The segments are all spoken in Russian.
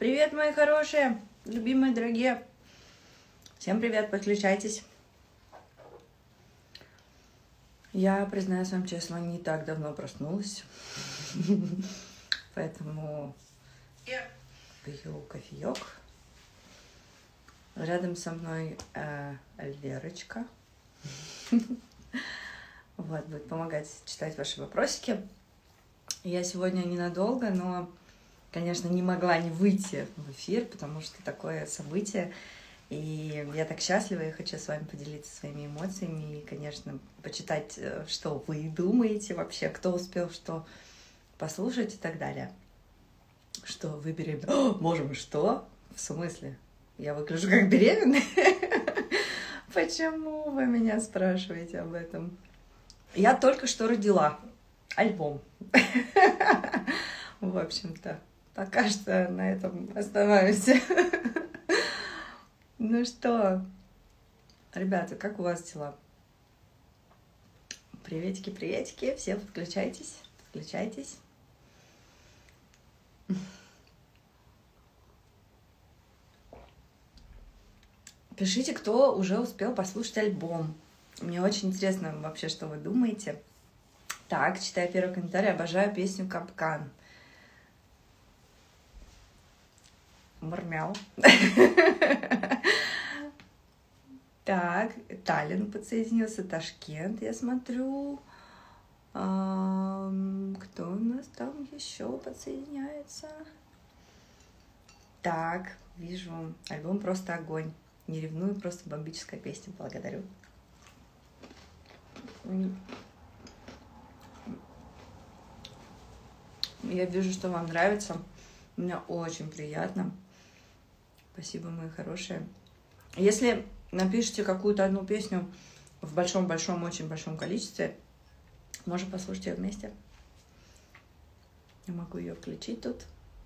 Привет, мои хорошие, любимые, дорогие. Всем привет, подключайтесь. Я, признаюсь вам честно, не так давно проснулась, поэтому я пью кофеек. Рядом со мной Лерочка. Вот, будет помогать читать ваши вопросики. Я сегодня ненадолго, но, конечно, не могла не выйти в эфир, потому что такое событие. И я так счастлива, и хочу с вами поделиться своими эмоциями и, конечно, почитать, что вы думаете вообще, кто успел что послушать и так далее. Что вы беременны? Боже мой, что? В смысле? Я выгляжу как беременная? Почему вы меня спрашиваете об этом? Я только что родила альбом. В общем-то, пока что на этом остановимся. Ну что, ребята, как у вас дела? Приветики, приветики, все подключайтесь, подключайтесь. Пишите, кто уже успел послушать альбом. Мне очень интересно вообще, что вы думаете. Так, читаю первый комментарий. Обожаю песню «Капкан». Мурмяу. Так, Таллин подсоединился, Ташкент, я смотрю. Кто у нас там еще подсоединяется? Так, вижу. Альбом просто огонь. Не ревную, просто бомбическая песня. Благодарю. Я вижу, что вам нравится. Мне очень приятно. Спасибо, мои хорошие. Если напишите какую-то одну песню в большом-большом, очень большом количестве, можно послушать ее вместе. Я могу ее включить тут.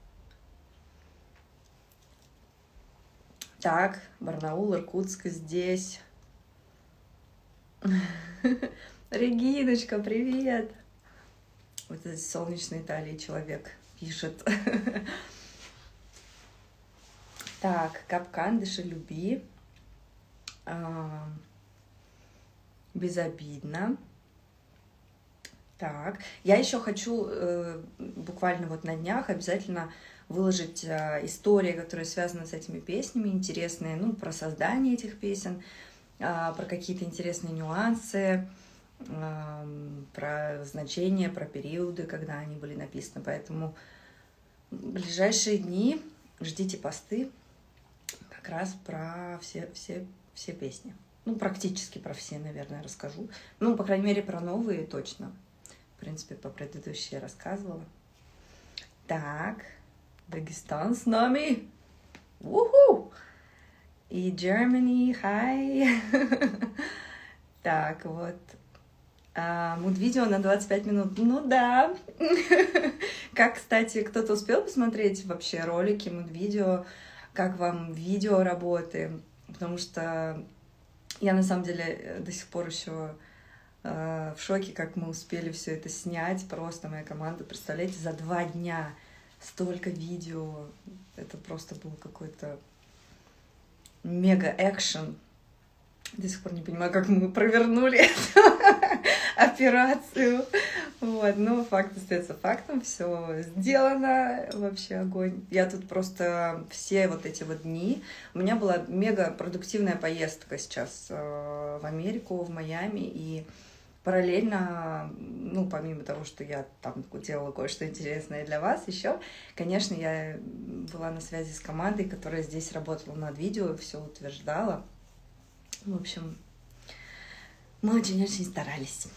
Так, Барнаул, Иркутск здесь. Региночка, привет! Вот из солнечной Италии человек пишет. Так, «Капкан», «Дыши, люби», «Безобидно». Так, я еще хочу буквально вот на днях обязательно выложить истории, которые связаны с этими песнями, интересные, ну, про создание этих песен, про какие-то интересные нюансы, про значения, про периоды, когда они были написаны. Поэтому в ближайшие дни ждите посты как раз про все песни. Ну, практически про все, наверное, расскажу. Ну, по крайней мере, про новые точно. В принципе, по предыдущей я рассказывала. Так, Дагестан с нами. Уху! И Germany, hi! Так, вот. Муд-видео на 25 минут. Ну да. Как, кстати, кто-то успел посмотреть вообще ролики, муд-видео? Как вам видео работы? Потому что я на самом деле до сих пор еще в шоке, как мы успели все это снять. Просто моя команда, представляете, за 2 дня столько видео. Это просто был какой-то мега-экшен. До сих пор не понимаю, как мы провернули эту операцию. Вот, но факт остается фактом. Все сделано. Вообще огонь. Я тут просто все вот эти вот дни. У меня была мега продуктивная поездка сейчас в Америку, в Майами. И параллельно, ну, помимо того, что я там делала кое-что интересное для вас еще, конечно, я была на связи с командой, которая здесь работала над видео, все утверждала. В общем, мы очень-очень старались.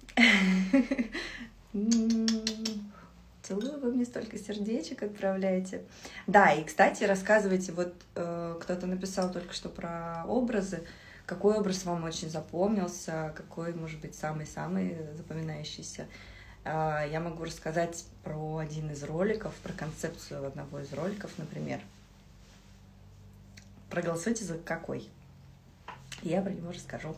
Целую, вы мне столько сердечек отправляете. Да, и, кстати, рассказывайте, вот кто-то написал только что про образы. Какой образ вам очень запомнился, какой, может быть, самый-самый запоминающийся. Я могу рассказать про один из роликов, про концепцию одного из роликов, например. Проголосуйте за какой. Я про него расскажу.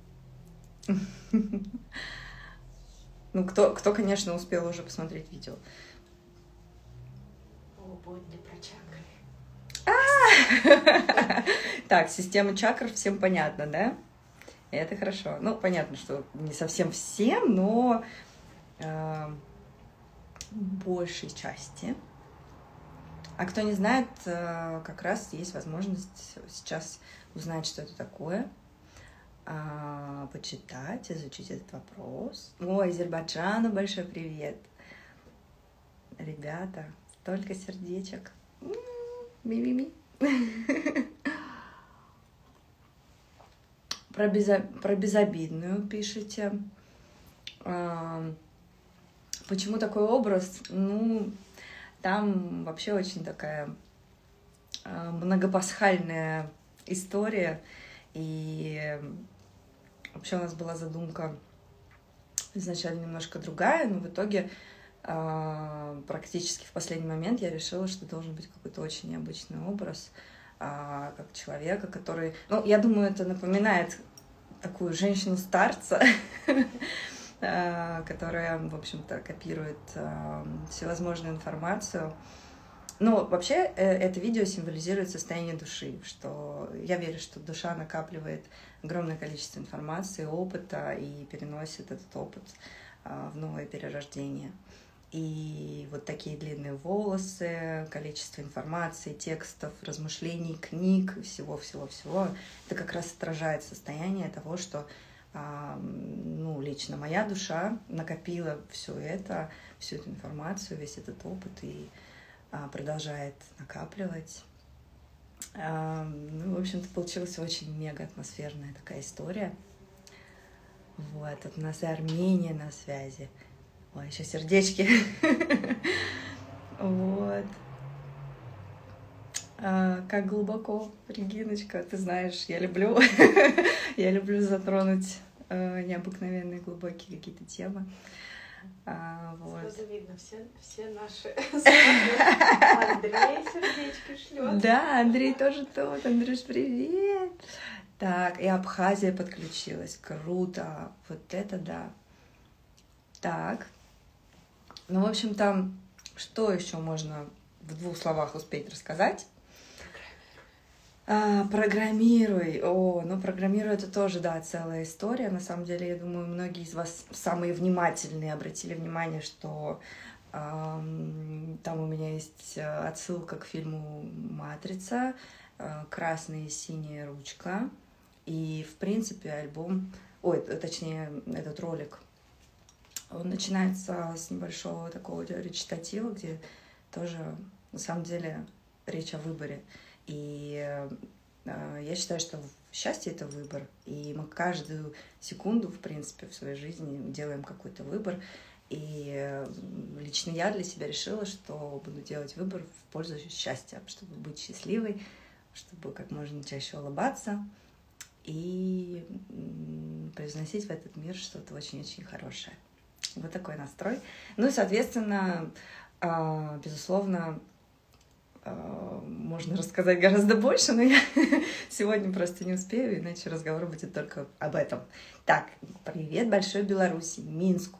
Ну, кто, конечно, успел уже посмотреть видео. О, Бодни про чакры. Так, система чакр всем понятна, да? Это хорошо. Ну, понятно, что не совсем всем, но большей части. А кто не знает, как раз есть возможность сейчас узнать, что это такое, почитать, изучить этот вопрос. Ой, Азербайджану большой привет! Ребята, столько сердечек. Ми-ми-ми. Про безобидную пишите. Почему такой образ? Ну, там вообще очень такая многопасхальная история. И вообще у нас была задумка изначально немножко другая, но в итоге практически в последний момент я решила, что должен быть какой-то очень необычный образ, как человека, который... Ну, я думаю, это напоминает такую женщину-старца, которая, в общем-то, копирует всевозможную информацию. Ну, вообще, это видео символизирует состояние души, что я верю, что душа накапливает огромное количество информации, опыта и переносит этот опыт в новое перерождение. И вот такие длинные волосы, количество информации, текстов, размышлений, книг, всего-всего-всего, это как раз отражает состояние того, что ну, лично моя душа накопила все это, всю эту информацию, весь этот опыт и продолжает накапливать. Ну, в общем-то, получилась очень мега атмосферная такая история. Вот, тут у нас и Армения на связи. Ой, еще сердечки. Вот. Как глубоко, Региночка, ты знаешь, я люблю затронуть необыкновенные глубокие какие-то темы. Вот. Сразу видно, все наши Андрей сердечки шлет. Да, Андрей тоже тут. Андрюш, привет! Так, и Абхазия подключилась. Круто! Вот это да! Так. Ну, в общем-то, что еще можно в 2 словах успеть рассказать? Программируй. Ну, программируй — это тоже, да, целая история. На самом деле, я думаю, многие из вас самые внимательные обратили внимание, что там у меня есть отсылка к фильму «Матрица», красная и синяя ручка. И, в принципе, точнее, этот ролик, он начинается с небольшого такого речитатива, где тоже, на самом деле, речь о выборе. И я считаю, что счастье — это выбор. И мы каждую секунду, в принципе, в своей жизни делаем какой-то выбор. И лично я для себя решила, что буду делать выбор в пользу счастья, чтобы быть счастливой, чтобы как можно чаще улыбаться и привносить в этот мир что-то очень-очень хорошее. Вот такой настрой. Ну и, соответственно, безусловно, можно рассказать гораздо больше, но я сегодня просто не успею, иначе разговор будет только об этом. Так, привет большой Беларуси, Минску.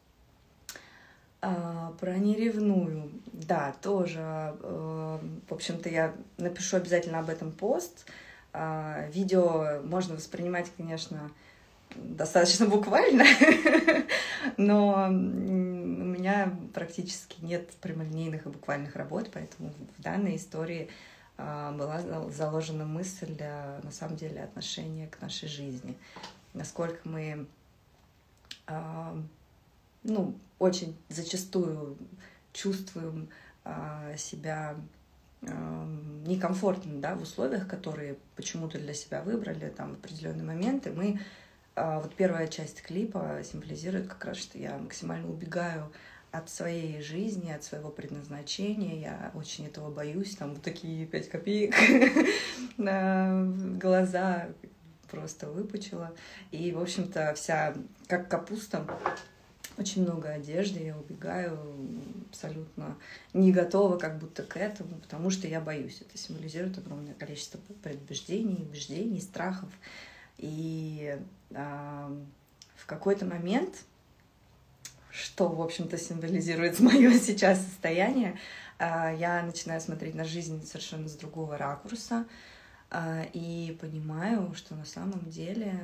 Про неревную. Да, тоже. В общем-то, я напишу обязательно об этом пост. Видео можно воспринимать, конечно, достаточно буквально, но у меня практически нет прямолинейных и буквальных работ, поэтому в данной истории была заложена мысль, на самом деле, отношения к нашей жизни. Насколько мы, очень зачастую чувствуем себя некомфортно, да, в условиях, которые почему-то для себя выбрали там в определенный момент, и мы... Вот первая часть клипа символизирует как раз, что я максимально убегаю от своей жизни, от своего предназначения. Я очень этого боюсь. Там вот такие 5 копеек на глаза просто выпучила. И, в общем-то, вся как капуста. Очень много одежды, я убегаю, абсолютно не готова как будто к этому, потому что я боюсь. Это символизирует огромное количество предубеждений, убеждений, страхов. И в какой-то момент что, в общем-то, символизирует мое сейчас состояние. Я начинаю смотреть на жизнь совершенно с другого ракурса и понимаю, что на самом деле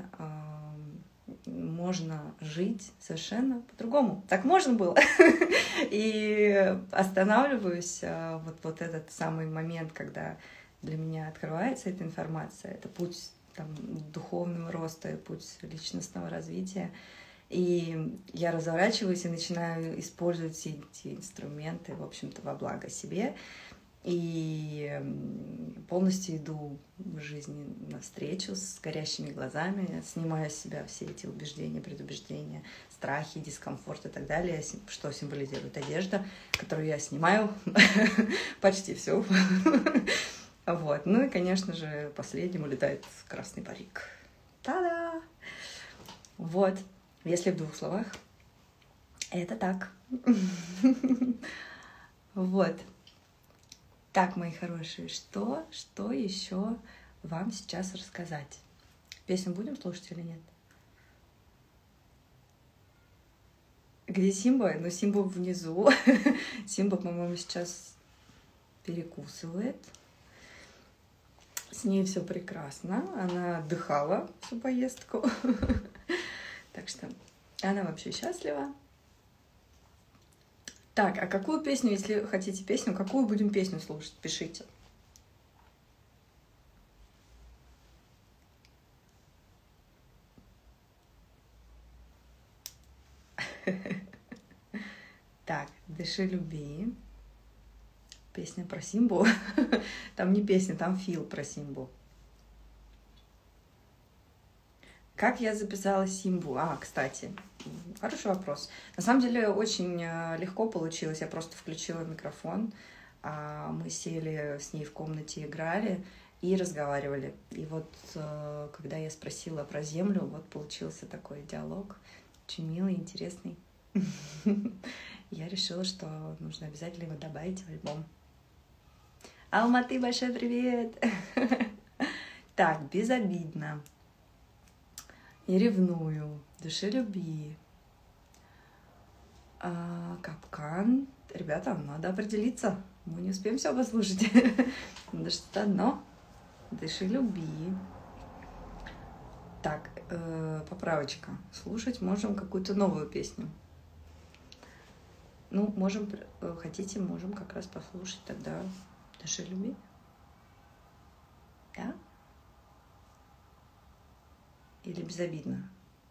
можно жить совершенно по-другому. Так можно было. И останавливаюсь вот этот самый момент, когда для меня открывается эта информация. Это путь там, духовного роста, путь личностного развития. И я разворачиваюсь и начинаю использовать все эти инструменты, в общем-то, во благо себе. И полностью иду в жизни навстречу с горящими глазами, снимаю с себя все эти убеждения, предубеждения, страхи, дискомфорт и так далее, что символизирует одежда, которую я снимаю почти всю. Вот. Ну и, конечно же, последним улетает красный парик. Та-да! Вот. Если в 2 словах, это так. Вот. Так, мои хорошие, что еще вам сейчас рассказать? Песню будем слушать или нет? Где Симба? Ну, Симба внизу. Симба, по-моему, сейчас перекусывает. С ней все прекрасно. Она отдыхала всю поездку. Так что она вообще счастлива. Так, а какую песню, если хотите песню, какую будем песню слушать? Пишите. Так, «Дыши, люби». Песня про Симбу. Там не песня, там фил про Симбу. Как я записала Симбу? Кстати, хороший вопрос. На самом деле очень легко получилось. Я просто включила микрофон, мы сели с ней в комнате, играли и разговаривали. И вот когда я спросила про землю, вот получился такой диалог, очень милый, интересный. Я решила, что нужно обязательно его добавить в альбом. Алматы, большой привет! Так, «Безобидно». «Не ревную», «Дыши, люби», «Капкан». Ребята, надо определиться. Мы не успеем все послушать. Надо что-то одно. «Дыши, люби». Так, поправочка. Слушать можем какую-то новую песню. Ну, можем, хотите, можем как раз послушать тогда «Дыши, люби». Да? Или «Безобидно»?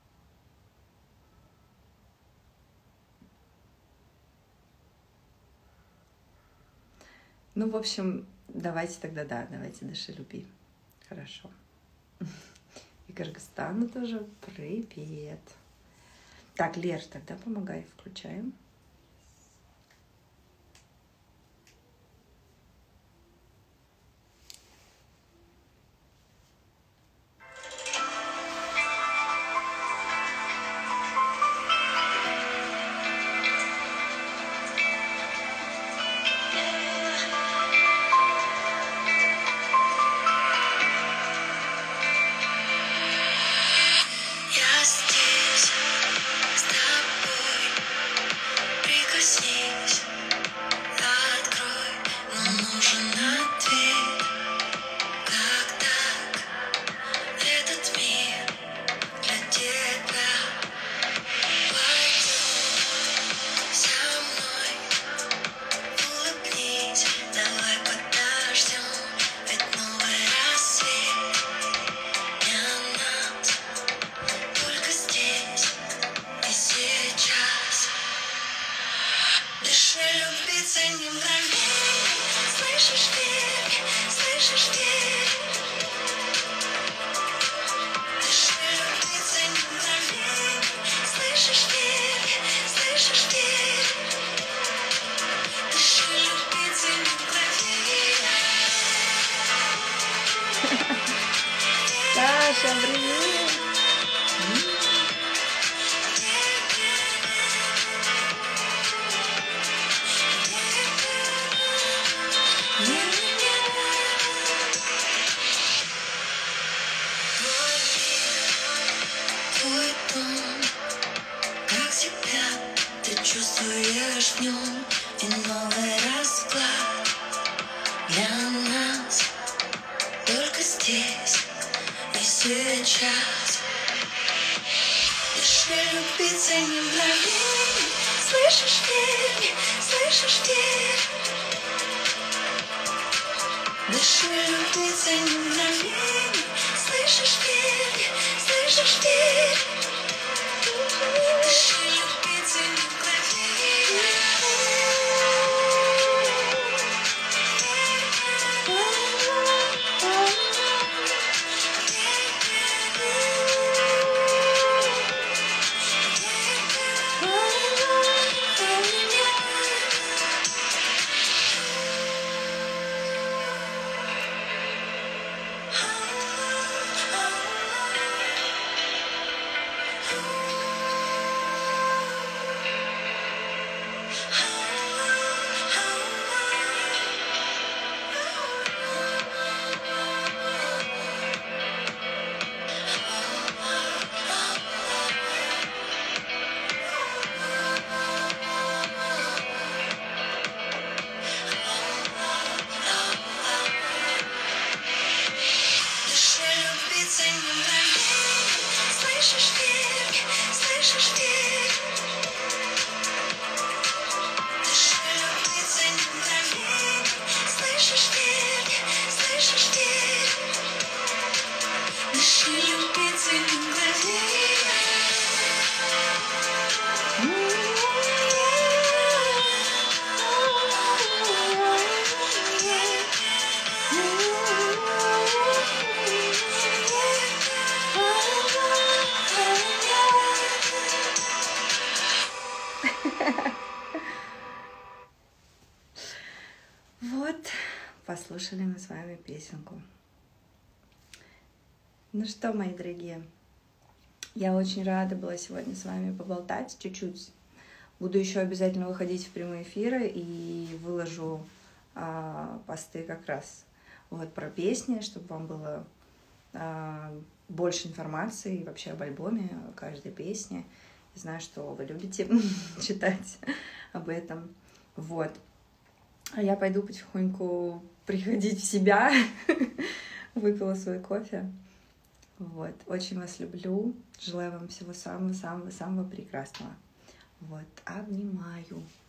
Ну, в общем, давайте тогда, да, давайте «Дыши, люби». Хорошо. И Кыргызстану тоже привет. Так, Лер, тогда помогай, включаем. Саша, привет! Как всегда, ты для нас, только здесь и сейчас. Дыши, любиться не мгновенье, слышишь, верь, слышишь, верь. Дыши, любиться не мгновенье, слышишь, верь, слышишь, верь. Дыши, любиться не мгновенье. Слышишь, верь, слышишь, верь. Дыши, любиться не мгновенье, слышишь, верь, слышишь, верь. Дыши, любиться не мгновенье. Вот, послушали мы с вами песенку. Ну что, мои дорогие, я очень рада была сегодня с вами поболтать чуть-чуть. Буду еще обязательно выходить в прямые эфиры и выложу посты как раз вот про песни, чтобы вам было больше информации вообще об альбоме, о каждой песне. Я знаю, что вы любите читать об этом. Вот. А я пойду потихоньку приходить в себя. Выпила свой кофе. Вот. Очень вас люблю. Желаю вам всего самого-самого-самого прекрасного. Вот. Обнимаю.